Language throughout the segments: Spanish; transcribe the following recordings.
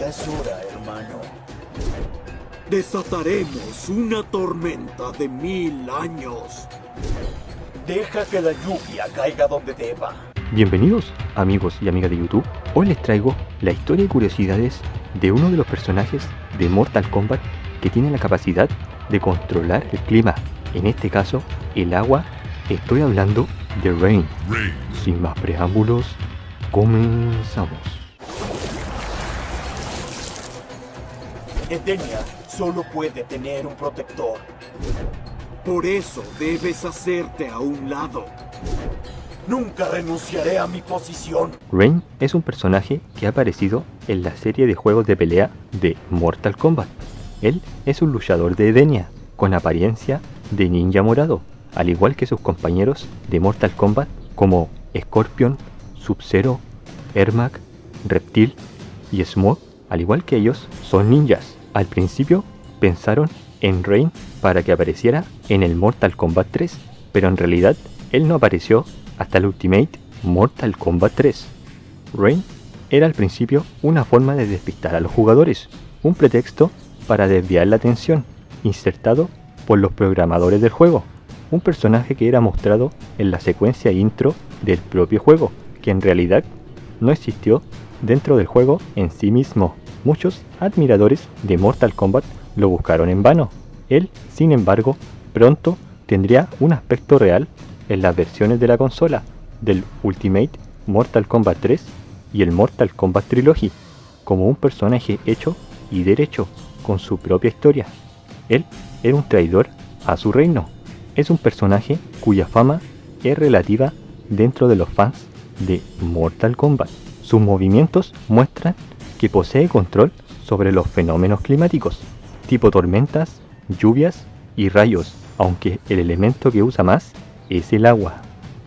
Ya es hora, hermano. Desataremos una tormenta de 1000 años. Deja que la lluvia caiga donde deba. Bienvenidos amigos y amigas de YouTube. Hoy les traigo la historia y curiosidades de uno de los personajes de Mortal Kombat que tiene la capacidad de controlar el clima, en este caso el agua. Estoy hablando de Rain. Sin más preámbulos, comenzamos. Edenia solo puede tener un protector. Por eso debes hacerte a un lado. Nunca renunciaré a mi posición. Rain es un personaje que ha aparecido en la serie de juegos de pelea de Mortal Kombat. Él es un luchador de Edenia, con apariencia de ninja morado, al igual que sus compañeros de Mortal Kombat como Scorpion, Sub-Zero, Ermac, Reptil y Smoke. Al igual que ellos, son ninjas. Al principio pensaron en Rain para que apareciera en el Mortal Kombat 3, pero en realidad él no apareció hasta el Ultimate Mortal Kombat 3. Rain era al principio una forma de despistar a los jugadores, un pretexto para desviar la atención, insertado por los programadores del juego, un personaje que era mostrado en la secuencia intro del propio juego, que en realidad no existió dentro del juego en sí mismo. Muchos admiradores de Mortal Kombat lo buscaron en vano. Él, sin embargo, pronto tendría un aspecto real en las versiones de la consola del Ultimate Mortal Kombat 3 y el Mortal Kombat Trilogy, como un personaje hecho y derecho, con su propia historia. Él era un traidor a su reino. Es un personaje cuya fama es relativa dentro de los fans de Mortal Kombat. Sus movimientos muestran que posee control sobre los fenómenos climáticos, tipo tormentas, lluvias y rayos, aunque el elemento que usa más es el agua.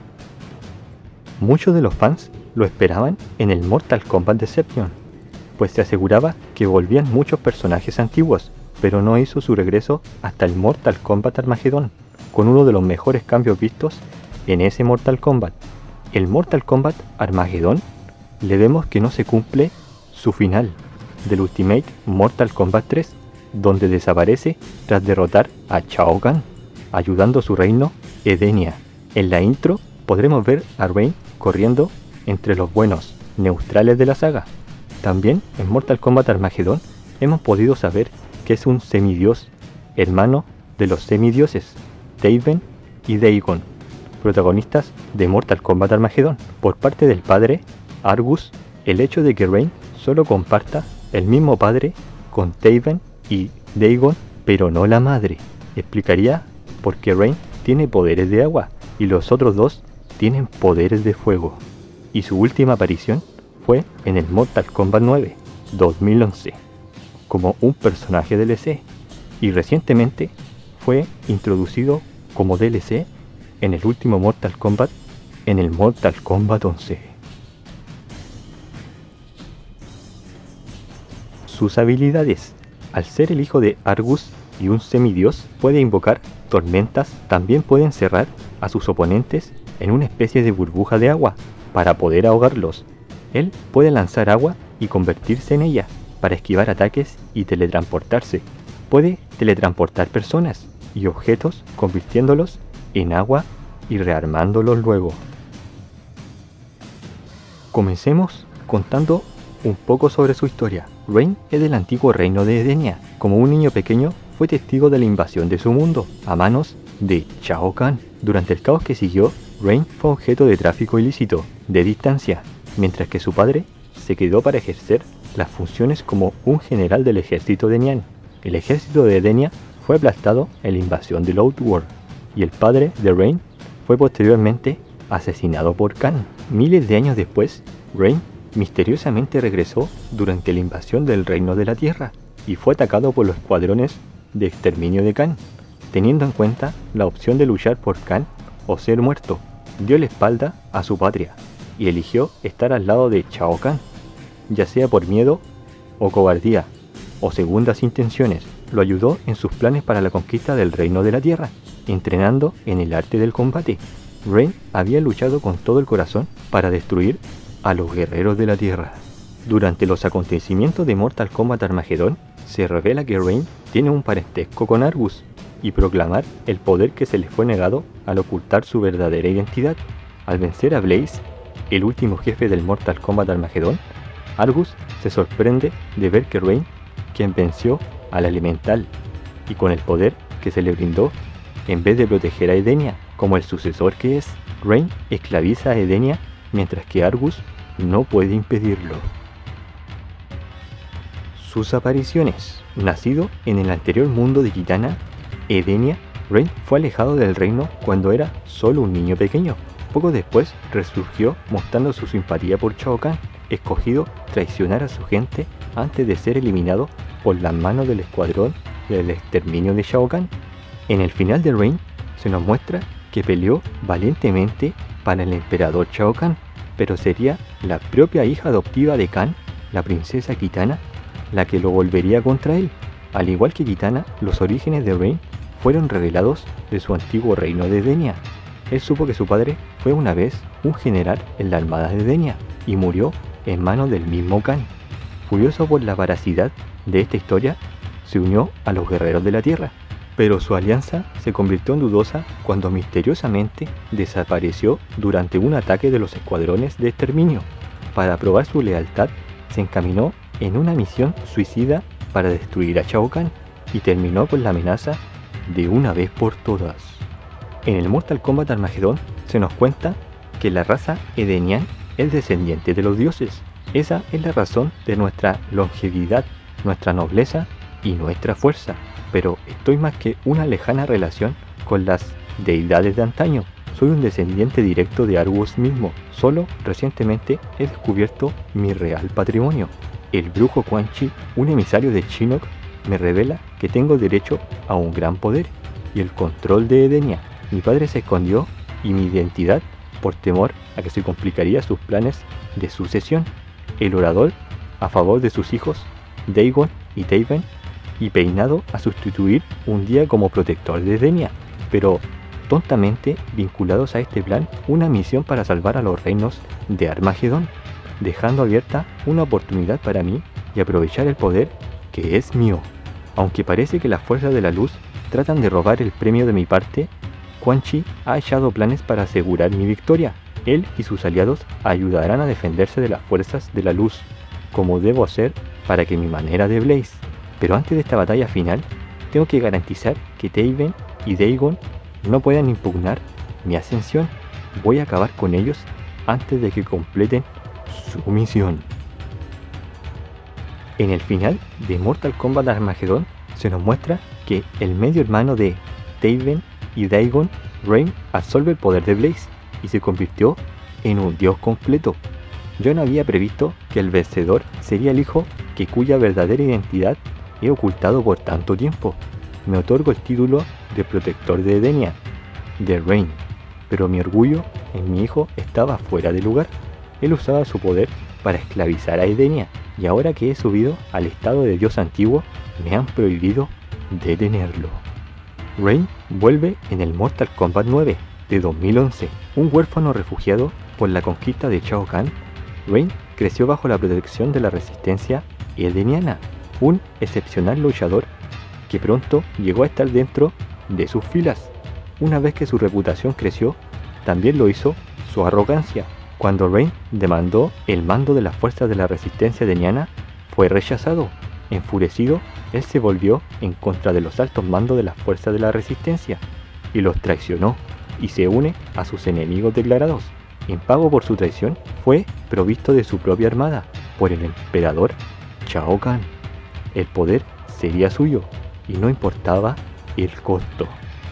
Muchos de los fans lo esperaban en el Mortal Kombat Deception, pues se aseguraba que volvían muchos personajes antiguos, pero no hizo su regreso hasta el Mortal Kombat Armageddon, con uno de los mejores cambios vistos en ese Mortal Kombat. El Mortal Kombat Armageddon le vemos que no se cumple su final del Ultimate Mortal Kombat 3, donde desaparece tras derrotar a Shao Kahn, ayudando a su reino Edenia. En la intro podremos ver a Rain corriendo entre los buenos neutrales de la saga. También en Mortal Kombat Armageddon hemos podido saber que es un semidios, hermano de los semidioses Taven y Dagon, protagonistas de Mortal Kombat Armageddon. Por parte del padre Argus, el hecho de que Rain solo comparta el mismo padre con Taven y Dagon, pero no la madre, explicaría por qué Rain tiene poderes de agua y los otros dos tienen poderes de fuego. Y su última aparición fue en el Mortal Kombat 9 2011 como un personaje DLC, y recientemente fue introducido como DLC en el último Mortal Kombat, en el Mortal Kombat 11. Sus habilidades: al ser el hijo de Argus y un semidios, puede invocar tormentas. También puede encerrar a sus oponentes en una especie de burbuja de agua para poder ahogarlos. Él puede lanzar agua y convertirse en ella para esquivar ataques y teletransportarse. Puede teletransportar personas y objetos, convirtiéndolos en agua y rearmándolos luego. Comencemos contando un poco sobre su historia. Rain es del antiguo reino de Edenia. Como un niño pequeño, fue testigo de la invasión de su mundo a manos de Shao Kahn. Durante el caos que siguió, Rain fue objeto de tráfico ilícito de distancia, mientras que su padre se quedó para ejercer las funciones como un general del ejército Edenian. El ejército de Edenia fue aplastado en la invasión de Outworld, y el padre de Rain fue posteriormente asesinado por Kahn. Miles de años después, Rain misteriosamente regresó durante la invasión del Reino de la Tierra y fue atacado por los escuadrones de exterminio de Kahn. Teniendo en cuenta la opción de luchar por Kahn o ser muerto, dio la espalda a su patria y eligió estar al lado de Shao Kahn, ya sea por miedo o cobardía o segundas intenciones. Lo ayudó en sus planes para la conquista del Reino de la Tierra, entrenando en el arte del combate. Rain había luchado con todo el corazón para destruir a los guerreros de la Tierra. Durante los acontecimientos de Mortal Kombat Armageddon, se revela que Rain tiene un parentesco con Argus y proclamar el poder que se le fue negado al ocultar su verdadera identidad. Al vencer a Blaze, el último jefe del Mortal Kombat Armageddon, Argus se sorprende de ver que Rain, quien venció al elemental y con el poder que se le brindó, en vez de proteger a Edenia como el sucesor que es, Rain esclaviza a Edenia mientras que Argus no puede impedirlo. Sus apariciones. Nacido en el anterior mundo de Kitana, Edenia, Rain fue alejado del reino cuando era solo un niño pequeño. Poco después resurgió mostrando su simpatía por Shao Kahn, escogido traicionar a su gente antes de ser eliminado por las manos del escuadrón del exterminio de Shao Kahn. En el final de Rain se nos muestra que peleó valientemente para el emperador Shao Kahn, pero sería la propia hija adoptiva de Kahn, la princesa Kitana, la que lo volvería contra él. Al igual que Kitana, los orígenes de Rain fueron revelados de su antiguo reino de Edenia. Él supo que su padre fue una vez un general en la armada de Edenia y murió en manos del mismo Kahn. Furioso por la veracidad de esta historia, se unió a los guerreros de la tierra, pero su alianza se convirtió en dudosa cuando misteriosamente desapareció durante un ataque de los escuadrones de exterminio. Para probar su lealtad, se encaminó en una misión suicida para destruir a Shao Kahn y terminó con la amenaza de una vez por todas. En el Mortal Kombat Armageddon se nos cuenta que la raza edenian es descendiente de los dioses. Esa es la razón de nuestra longevidad, nuestra nobleza y nuestra fuerza. Pero estoy más que una lejana relación con las deidades de antaño. Soy un descendiente directo de Argus mismo. Solo recientemente he descubierto mi real patrimonio. El brujo Quan Chi, un emisario de Shinnok, me revela que tengo derecho a un gran poder y el control de Edenia. Mi padre se escondió y mi identidad por temor a que se complicaría sus planes de sucesión. El orador a favor de sus hijos, Dagon y Taven, y peinado a sustituir un día como protector de Edenia, pero tontamente vinculados a este plan una misión para salvar a los reinos de Armageddon, dejando abierta una oportunidad para mí y aprovechar el poder que es mío. Aunque parece que las fuerzas de la luz tratan de robar el premio de mi parte, Quan Chi ha echado planes para asegurar mi victoria. Él y sus aliados ayudarán a defenderse de las fuerzas de la luz, como debo hacer para que mi manera de Blaze. Pero antes de esta batalla final, tengo que garantizar que Taven y Dagon no puedan impugnar mi ascensión. Voy a acabar con ellos antes de que completen su misión. En el final de Mortal Kombat Armageddon se nos muestra que el medio hermano de Taven y Dagon, Rain, absorbe el poder de Blaze y se convirtió en un dios completo. Yo no había previsto que el vencedor sería el hijo cuya verdadera identidad he ocultado por tanto tiempo. Me otorgo el título de protector de Edenia, de Rain, pero mi orgullo en mi hijo estaba fuera de lugar. Él usaba su poder para esclavizar a Edenia, y ahora que he subido al estado de dios antiguo, me han prohibido detenerlo. Rain vuelve en el Mortal Kombat 9 de 2011, un huérfano refugiado por la conquista de Shao Kahn. Rain creció bajo la protección de la resistencia edeniana, un excepcional luchador que pronto llegó a estar dentro de sus filas. Una vez que su reputación creció, también lo hizo su arrogancia. Cuando Rain demandó el mando de las fuerzas de la resistencia edeniana, fue rechazado. Enfurecido, él se volvió en contra de los altos mandos de las fuerzas de la resistencia y los traicionó y se une a sus enemigos declarados. En pago por su traición, fue provisto de su propia armada por el emperador Shao Kahn. El poder sería suyo y no importaba el costo.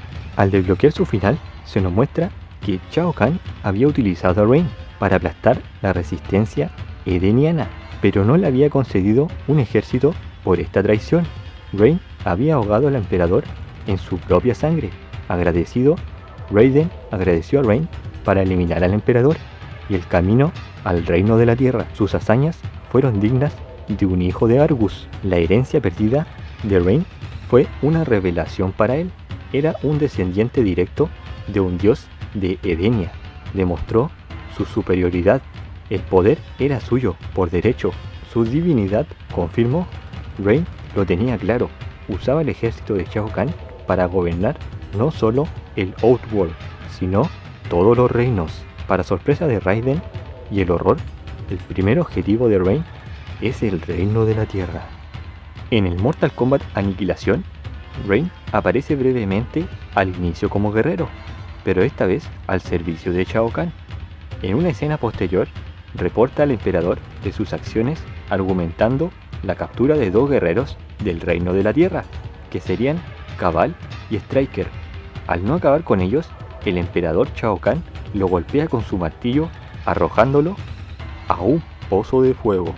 Al desbloquear su final, se nos muestra que Shao Kahn había utilizado a Rain para aplastar la resistencia edeniana, pero no le había concedido un ejército por esta traición. Rain había ahogado al emperador en su propia sangre. Agradecido, Raiden agradeció a Rain para eliminar al emperador y el camino al reino de la tierra. Sus hazañas fueron dignas de un hijo de Argus. La herencia perdida de Rain fue una revelación para él. Era un descendiente directo de un dios de Edenia. Demostró su superioridad. El poder era suyo por derecho. Su divinidad confirmó. Rain lo tenía claro, usaba el ejército de Shao Kahn para gobernar no solo el Outworld, sino todos los reinos. Para sorpresa de Raiden y el horror, el primer objetivo de Rain es el reino de la tierra. En el Mortal Kombat Aniquilación, Rain aparece brevemente al inicio como guerrero, pero esta vez al servicio de Shao Kahn. En una escena posterior, reporta al emperador de sus acciones argumentando la captura de 2 guerreros del reino de la tierra, que serían Kabal y Striker. Al no acabar con ellos, el emperador Shao Kahn lo golpea con su martillo, arrojándolo a un pozo de fuego.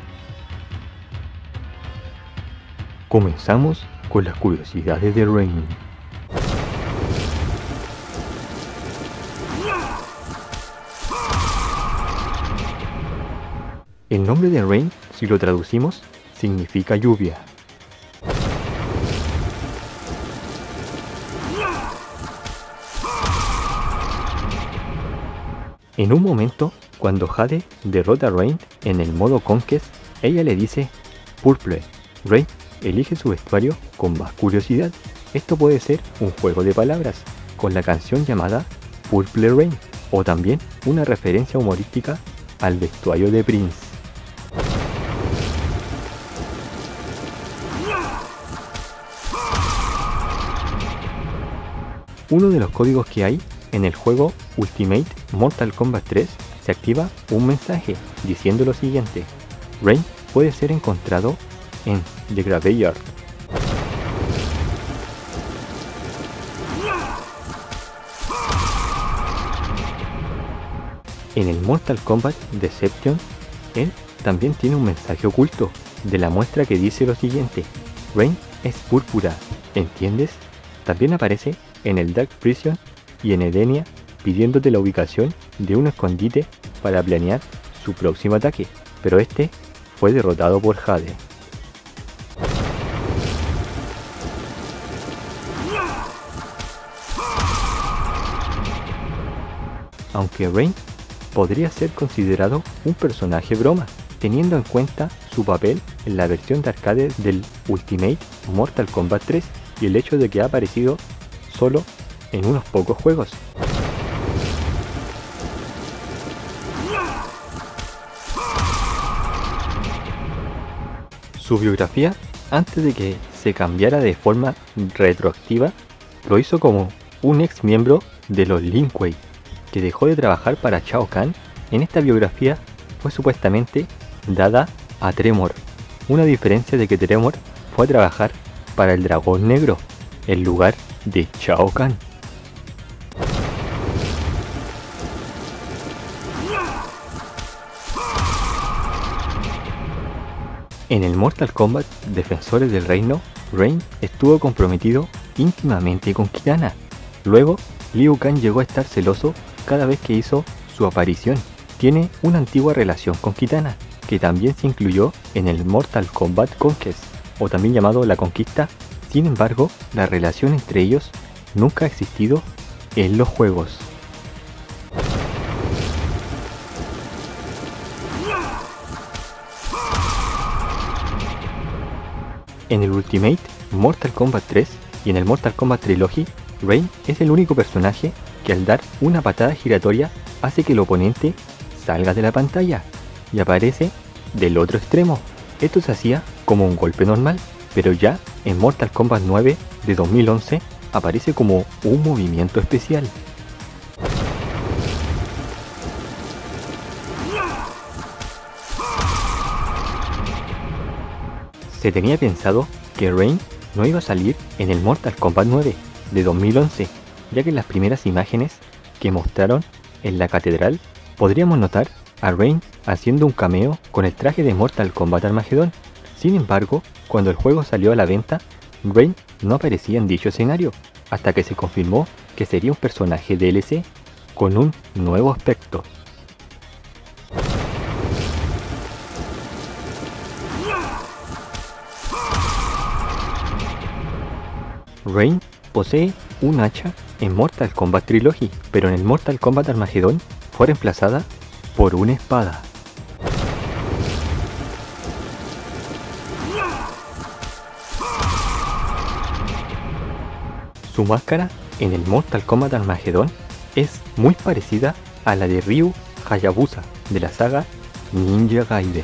Comenzamos con las curiosidades de Rain. El nombre de Rain, si lo traducimos, significa lluvia. En un momento, cuando Jade derrota a Rain en el modo Conquest, ella le dice Purple. Rain elige su vestuario con más curiosidad. Esto puede ser un juego de palabras, con la canción llamada Purple Rain, o también una referencia humorística al vestuario de Prince. Uno de los códigos que hay en el juego Ultimate Mortal Kombat 3 se activa un mensaje diciendo lo siguiente: Rain puede ser encontrado en The Graveyard. En el Mortal Kombat Deception, él también tiene un mensaje oculto de la muestra que dice lo siguiente: Rain es púrpura, ¿entiendes? También aparece en el Dark Prison y en Edenia pidiéndote la ubicación de un escondite para planear su próximo ataque, pero este fue derrotado por Jade. Aunque Rain podría ser considerado un personaje broma, teniendo en cuenta su papel en la versión de arcade del Ultimate Mortal Kombat 3 y el hecho de que ha aparecido solo en unos pocos juegos. Su biografía, antes de que se cambiara de forma retroactiva, lo hizo como un ex miembro de los Lin Kuei, que dejó de trabajar para Shao Kahn. En esta biografía fue supuestamente dada a Tremor, una diferencia de que Tremor fue a trabajar para el Dragón Negro, en lugar de Shao Kahn. En el Mortal Kombat Defensores del Reino, Rain estuvo comprometido íntimamente con Kitana. Luego, Liu Kang llegó a estar celoso cada vez que hizo su aparición. Tiene una antigua relación con Kitana, que también se incluyó en el Mortal Kombat Conquest, o también llamado La Conquista. Sin embargo, la relación entre ellos nunca ha existido en los juegos. En el Ultimate Mortal Kombat 3 y en el Mortal Kombat Trilogy, Rain es el único personaje que al dar una patada giratoria hace que el oponente salga de la pantalla y aparece del otro extremo. Esto se hacía como un golpe normal, pero ya en Mortal Kombat 9 de 2011 aparece como un movimiento especial. Se tenía pensado que Rain no iba a salir en el Mortal Kombat 9 de 2011, ya que en las primeras imágenes que mostraron en la catedral podríamos notar a Rain haciendo un cameo con el traje de Mortal Kombat Armageddon. Sin embargo, cuando el juego salió a la venta, Rain no aparecía en dicho escenario, hasta que se confirmó que sería un personaje DLC con un nuevo aspecto. Rain posee un hacha en Mortal Kombat Trilogy, pero en el Mortal Kombat Armageddon fue reemplazada por una espada. Su máscara en el Mortal Kombat Armageddon es muy parecida a la de Ryu Hayabusa de la saga Ninja Gaiden.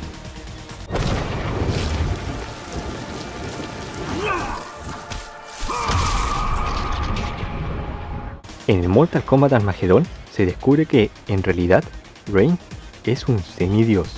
En el Mortal Kombat Armageddon se descubre que, en realidad, Rain es un semidios.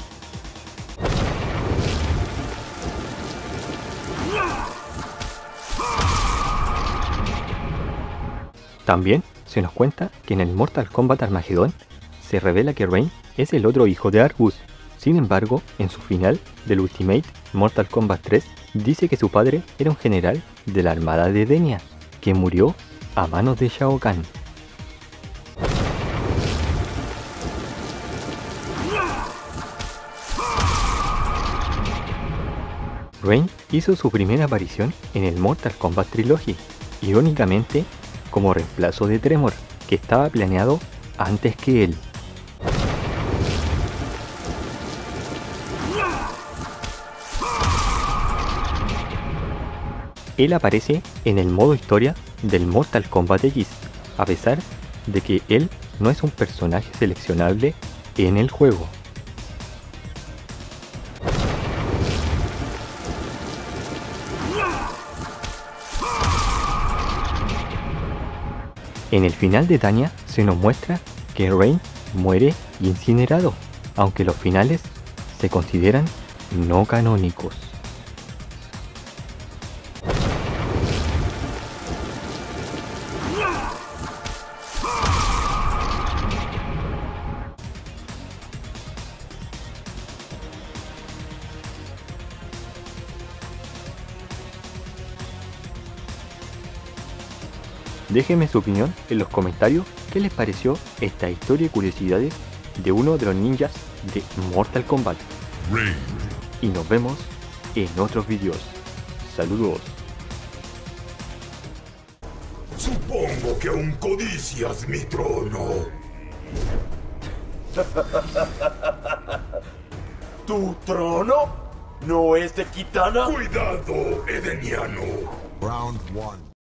También se nos cuenta que en el Mortal Kombat Armageddon se revela que Rain es el otro hijo de Argus. Sin embargo, en su final del Ultimate Mortal Kombat 3 dice que su padre era un general de la armada de Denia, que murió a manos de Shao Kahn. Rain hizo su primera aparición en el Mortal Kombat Trilogy, irónicamente como reemplazo de Tremor, que estaba planeado antes que él. Él aparece en el modo historia del Mortal Kombat X, a pesar de que él no es un personaje seleccionable en el juego. En el final de Dania se nos muestra que Rain muere incinerado, aunque los finales se consideran no canónicos. Déjenme su opinión en los comentarios qué les pareció esta historia y curiosidades de uno de los ninjas de Mortal Kombat. Rain. Y nos vemos en otros vídeos. Saludos. Supongo que aún codicias mi trono. ¿Tu trono? ¿No es de Kitana? Cuidado, Edeniano. Round 1.